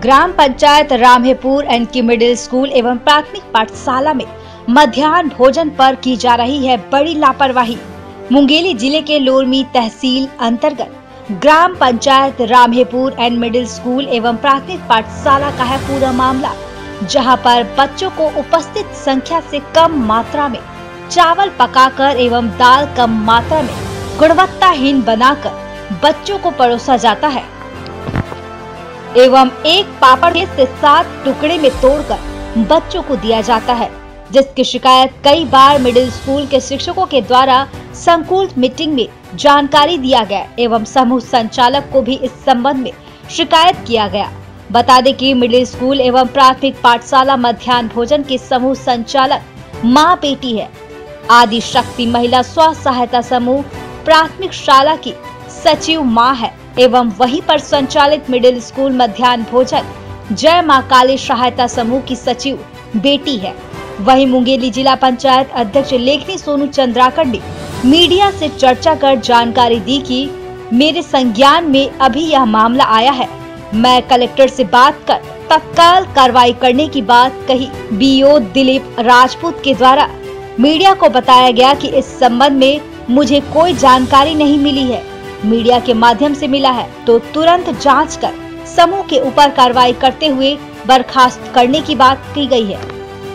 ग्राम पंचायत रामहेपुर एनके middle school एवं प्राथमिक पाठशाला में मध्याह्न भोजन पर की जा रही है बड़ी लापरवाही। मुंगेली जिले के लोरमी तहसील अंतर्गत ग्राम panchayat Ramhepur and middle school एवं प्राथमिक पाठशाला का है पूरा मामला, जहां पर बच्चों को उपस्थित संख्या से कम मात्रा में चावल पकाकर एवं दाल कम मात्रा में गुणवत्ताहीन बनाकर बच्चों को परोसा जाता है एवं एक पापड़ से 7 टुकड़े में तोड़कर बच्चों को दिया जाता है, जिसकी शिकायत कई बार मिडिल स्कूल के शिक्षकों के द्वारा संकुल मीटिंग में जानकारी दिया गया एवं समूह संचालक को भी इस संबंध में शिकायत किया गया। बता दें कि मिडिल स्कूल एवं प्राथमिक पाठशाला मध्याह्न भोजन के समूह संचालक माँ बेटी है। आदि शक्ति महिला स्व सहायता समूह प्राथमिक शाला की सचिव माँ है एवं वहीं पर संचालित मिडिल स्कूल मध्याह्न भोजन जय माँ काली सहायता समूह की सचिव बेटी है। वहीं मुंगेली जिला पंचायत अध्यक्ष लेखनी सोनू चंद्राकर ने मीडिया से चर्चा कर जानकारी दी कि मेरे संज्ञान में अभी यह मामला आया है, मैं कलेक्टर से बात कर तत्काल कार्रवाई करने की बात कही। बीओ दिलीप राजपूत के द्वारा मीडिया को बताया गया कि इस संबंध में मुझे कोई जानकारी नहीं मिली है, मीडिया के माध्यम से मिला है तो तुरंत जांच कर समूह के ऊपर कार्रवाई करते हुए बर्खास्त करने की बात की गई है।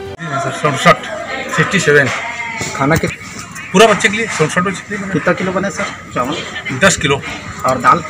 67 खाना के पूरा बच्चे के लिए 67 बच्चे के लिए कितना किलो बने सर? चावल 10 किलो और दाल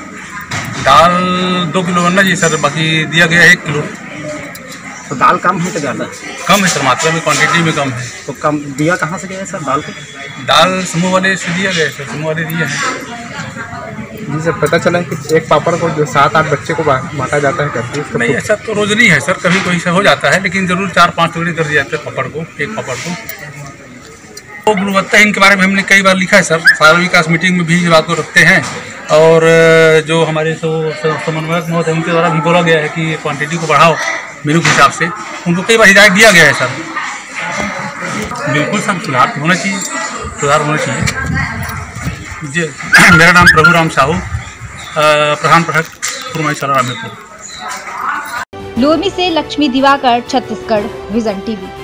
2 किलो बनना जी सर, बाकी दिया गया है 1 किलो। तो दाल कम है तो ज़्यादा? कम है सर, मात्रा में क्वांटिटी में कम है। तो कम दिया कहाँ से गया है सर दाल को? दाल समूह वाले से दिया गया है सर, समूह वाले दिया है जी सर। पता चला कि एक पापड़ को जो 7-8 बच्चे को बांटा जाता है करके? नहीं, ऐसा तो रोज नहीं है सर, कभी कोई से हो जाता है, लेकिन जरूर 4-5 टुकड़े कर दिए जाते हैं पापड़ को, एक पापड़ को। तो गुणवत्ताहीन के बारे में हमने कई बार लिखा है सर, सार्वजनिक विकास मीटिंग में भी इस बात को रखते हैं और जो हमारे समन्वयक महोदय उनके द्वारा भी बोला गया है कि क्वांटिटी को बढ़ाओ मेनू के हिसाब से, उनको कई बार हिदायत दिया गया है सर। बिल्कुल सर, सुधार होना चाहिए, सुधार होना चाहिए जी। मेरा नाम प्रभु राम साहू, प्रधान प्रशासक रामहेपुर। लोरमी से लक्ष्मी दिवाकर, छत्तीसगढ़ विजन टीवी।